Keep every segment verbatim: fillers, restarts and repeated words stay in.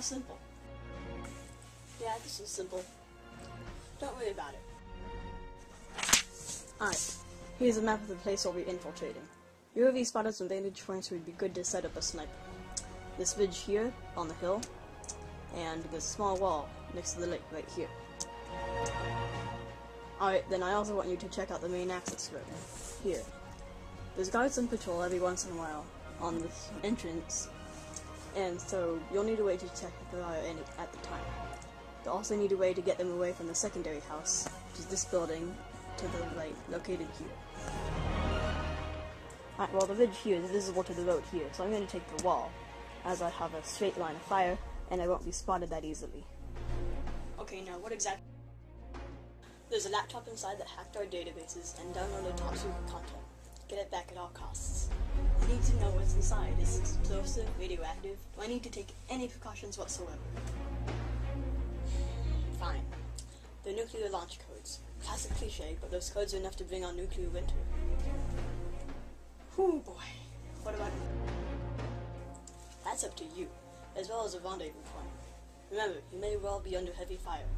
simple. Yeah, this is simple. Don't worry about it. Alright, here's a map of the place we'll be infiltrating. You already spotted some vantage points where it would be good to set up a sniper. This ridge here, on the hill, and this small wall next to the lake right here. Alright, then I also want you to check out the main access road, here. There's guards on patrol every once in a while on this entrance, and so you'll need a way to check if there are any at the time. You'll also need a way to get them away from the secondary house, which is this building to the right, located here. Alright, well the ridge here is visible to the road here, so I'm going to take the wall, as I have a straight line of fire, and I won't be spotted that easily. Okay, now what exactly? There's a laptop inside that hacked our databases and downloaded top secret content. Get it back at all costs. I need to know what's inside. Is it explosive, radioactive? Do I need to take any precautions whatsoever? Fine. The nuclear launch codes. Classic cliche, but those codes are enough to bring on nuclear winter. Whew, boy. What about you? That's up to you, as well as a rendezvous point. Remember, you may well be under heavy fire.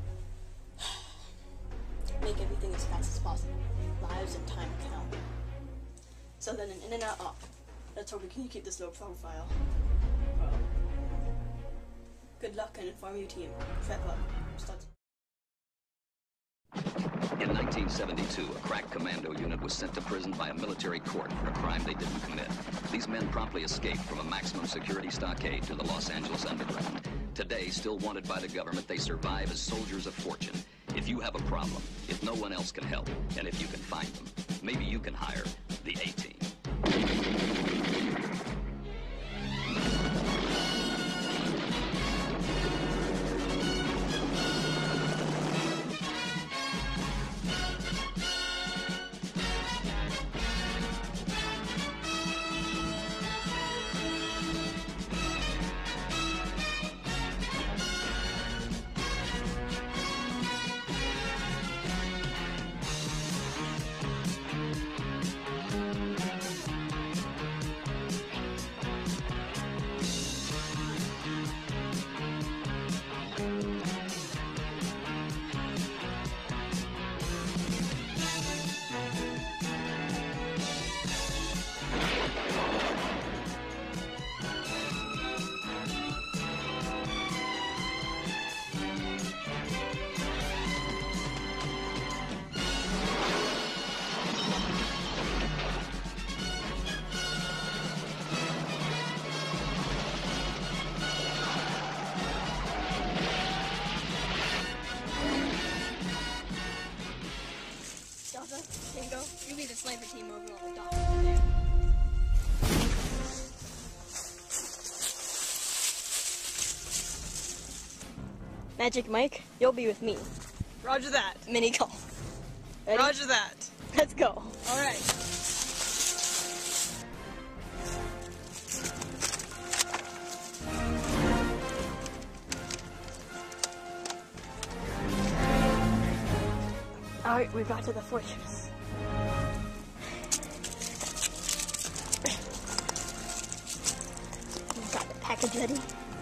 Make everything as fast as possible. Lives and time count. So then an in and out up. Let's hope we can keep this low profile. Well, good luck and inform your team. Prep up. Start. In nineteen seventy-two, a crack commando unit was sent to prison by a military court for a crime they didn't commit. These men promptly escaped from a maximum security stockade to the Los Angeles underground. Today, still wanted by the government, they survive as soldiers of fortune. If you have a problem, if no one else can help, and if you can find them, maybe you can hire the A-Team. Tango, you lead the sniper team over on the dock. Magic Mike, you'll be with me. Roger that. Mini call. Ready? Roger that. Let's go. All right. Alright, we got to the fortress. We got the package ready.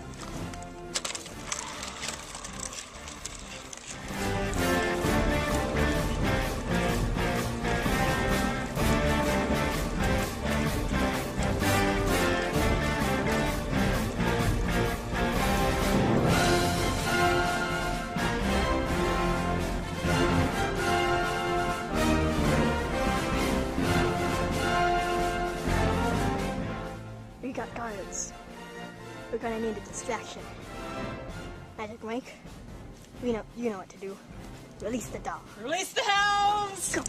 We got guards. We're gonna need a distraction. Magic Mike, you know, you know what to do. Release the dog. Release the hounds! Go!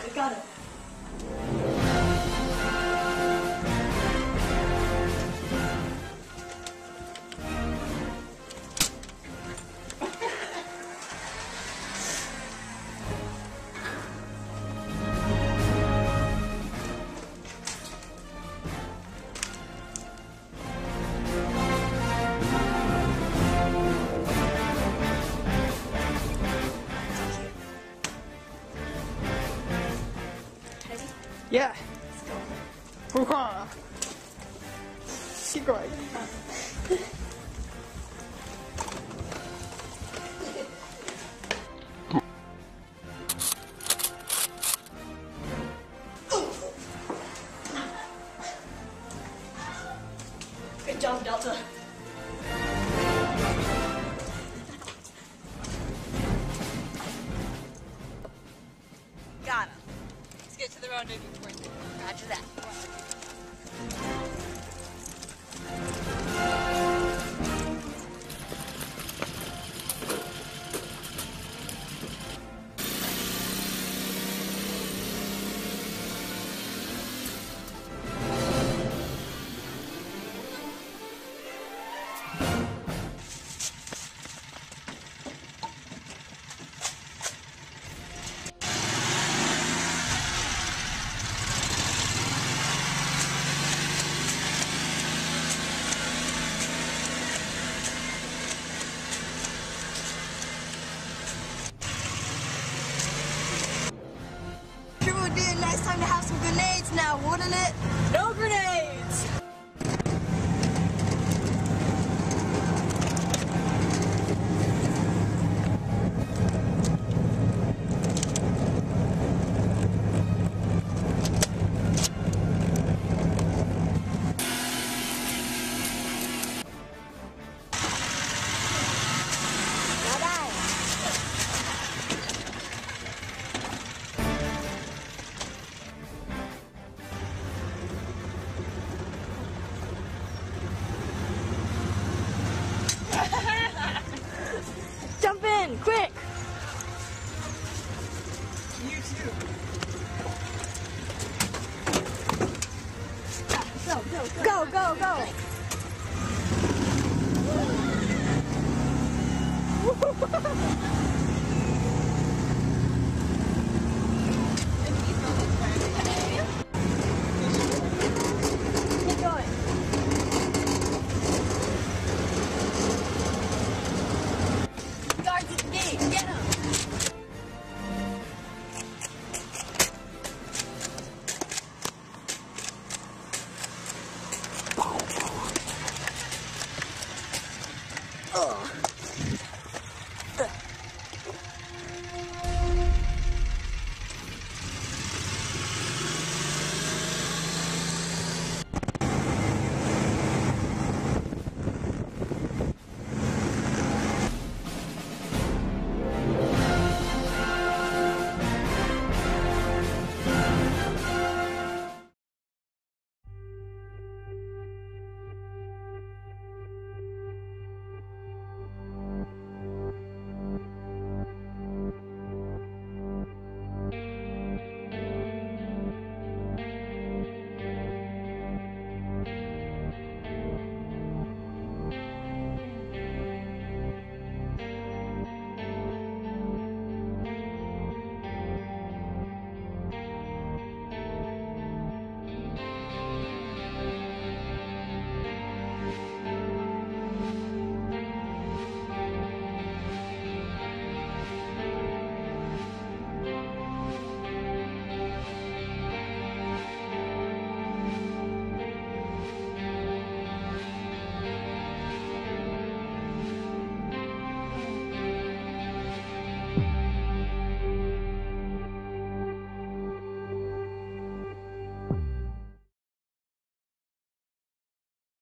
I got it. Yeah. Hurrah. Keep going. Good job, Delta. Got him. Let's get to the rendezvous point. Roger that. Sure would be a nice time to have some grenades now, wouldn't it? No grenades! Jump in, quick! You too. Go, go, go!